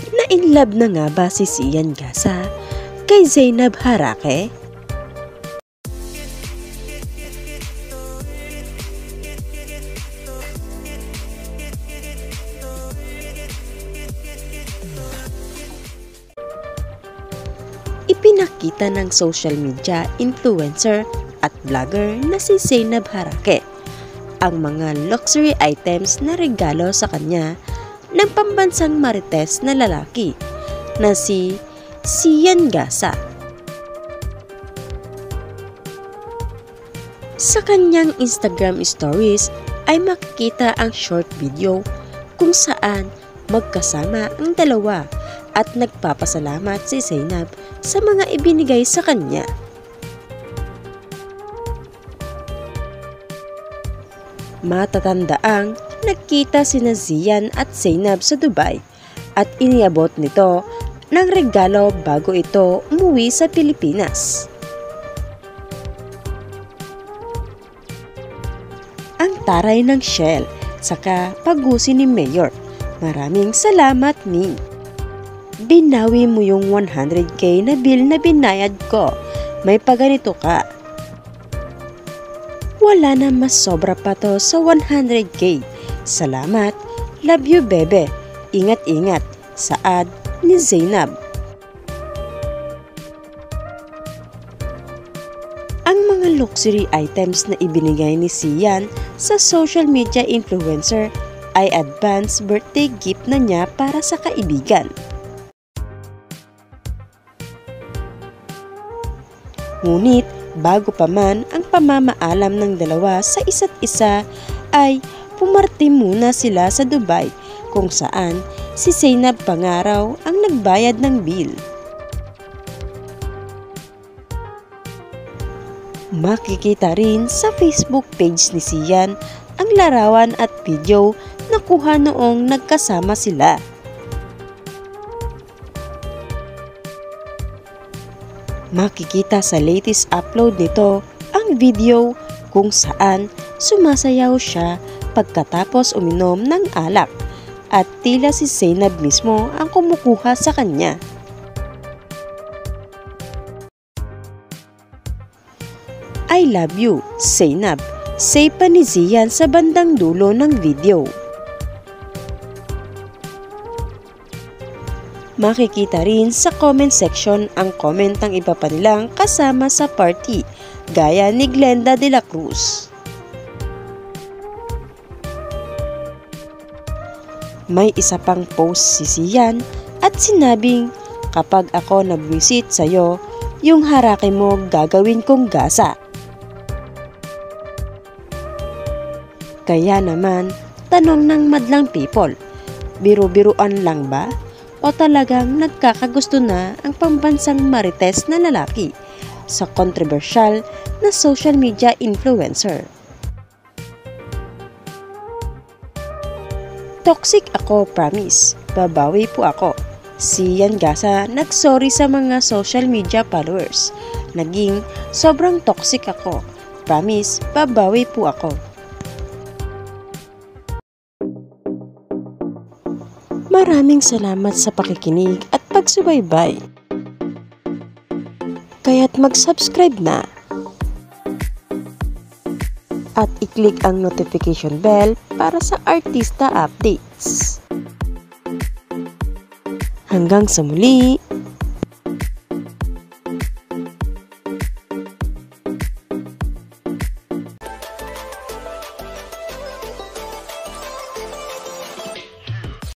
na in love na nga ba si Sian Gasa kay Zainab Harake? Ipinakita ng social media influencer at vlogger na si Zainab Harake ang mga luxury items na regalo sa kanya ng pambansang marites na lalaki na si Sian Gasa. Sa kanyang Instagram stories ay makikita ang short video kung saan magkasama ang dalawa at nagpapasalamat si Zainab sa mga ibinigay sa kanya. Matatandaang nagkita sina Zian at Zainab sa Dubai at iniabot nito ng regalo bago ito umuwi sa Pilipinas. Ang taray ng Shell saka pagusi ni Mayor. Maraming salamat ni. Binawi mo yung 100k na bill na binayad ko. May paganito ka. Wala na mas sobra pa to sa 100k. Salamat. Love you, bebe. Ingat-ingat. Saad ni Zainab. Ang mga luxury items na ibinigay ni Sian sa social media influencer ay advance birthday gift na niya para sa kaibigan. Ngunit bago pa man ang pamamaalam ng dalawa sa isa't isa ay pumarte muna sila sa Dubai kung saan si Zainab Pangaraw ang nagbayad ng bill. Makikita rin sa Facebook page ni Sian ang larawan at video na kuha noong nagkasama sila. Makikita sa latest upload nito ang video kung saan sumasayaw siya pagkatapos uminom ng alak at tila si Zainab mismo ang kumukuha sa kanya. I love you, Zainab, say pa ni Zian sa bandang dulo ng video. Makikita rin sa comment section ang comment ng iba pa nilang kasama sa party, gaya ni Glenda de la Cruz. May isa pang post si Sian at sinabing, kapag ako nag-visit sa'yo, yung Harake mo gagawin kong gasa. Kaya naman, tanong ng madlang people, biro-biruan lang ba? O talagang nagkakagusto na ang pambansang marites na lalaki sa controversial na social media influencer? Toxic ako, promise. Babawi po ako. Sian Gasa nagsorry sa mga social media followers. Naging sobrang toxic ako. Promise, babawi po ako. Maraming salamat sa pakikinig at pagsubaybay. Kaya't mag-subscribe na. At i-click ang notification bell para sa artista updates. Hanggang sa muli!